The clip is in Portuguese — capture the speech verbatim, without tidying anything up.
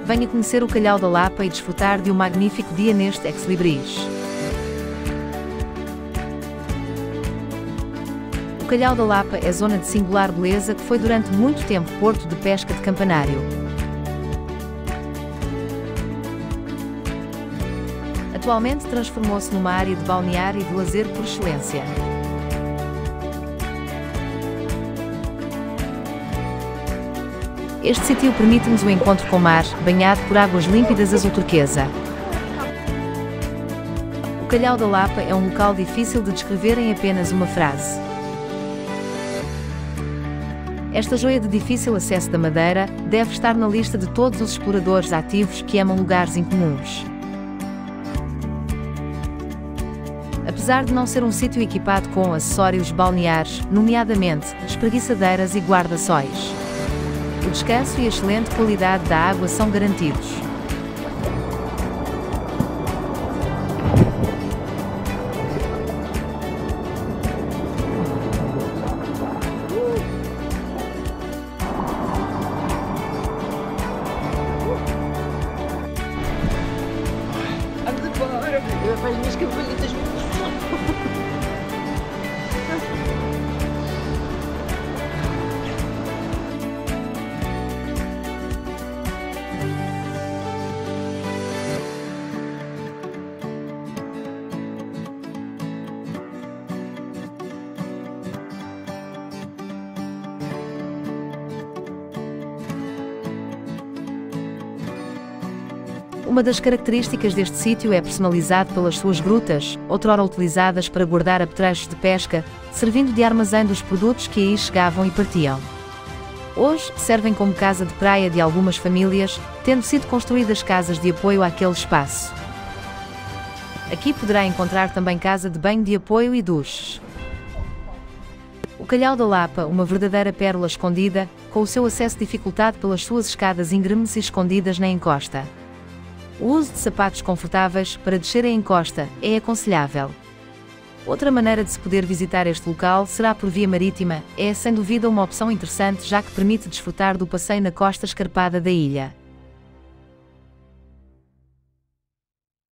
Venha conhecer o Calhau da Lapa e desfrutar de um magnífico dia neste Ex Libris. O Calhau da Lapa é zona de singular beleza que foi durante muito tempo porto de pesca de campanário. Atualmente transformou-se numa área de balneário e de lazer por excelência. Este sítio permite-nos o encontro com o mar, banhado por águas límpidas azul turquesa. O Calhau da Lapa é um local difícil de descrever em apenas uma frase. Esta joia de difícil acesso da Madeira deve estar na lista de todos os exploradores ativos que amam lugares incomuns. Apesar de não ser um sítio equipado com acessórios balneares, nomeadamente espreguiçadeiras e guarda-sóis, o descanso e a excelente qualidade da água são garantidos. Eu faço minhas campanhitas muito. Uma das características deste sítio é personalizado pelas suas grutas, outrora utilizadas para guardar apetrechos de pesca, servindo de armazém dos produtos que aí chegavam e partiam. Hoje, servem como casa de praia de algumas famílias, tendo sido construídas casas de apoio àquele espaço. Aqui poderá encontrar também casa de banho de apoio e duches. O Calhau da Lapa, uma verdadeira pérola escondida, com o seu acesso dificultado pelas suas escadas íngremes e escondidas na encosta. O uso de sapatos confortáveis para descer a encosta é aconselhável. Outra maneira de se poder visitar este local será por via marítima, é sem dúvida uma opção interessante já que permite desfrutar do passeio na costa escarpada da ilha.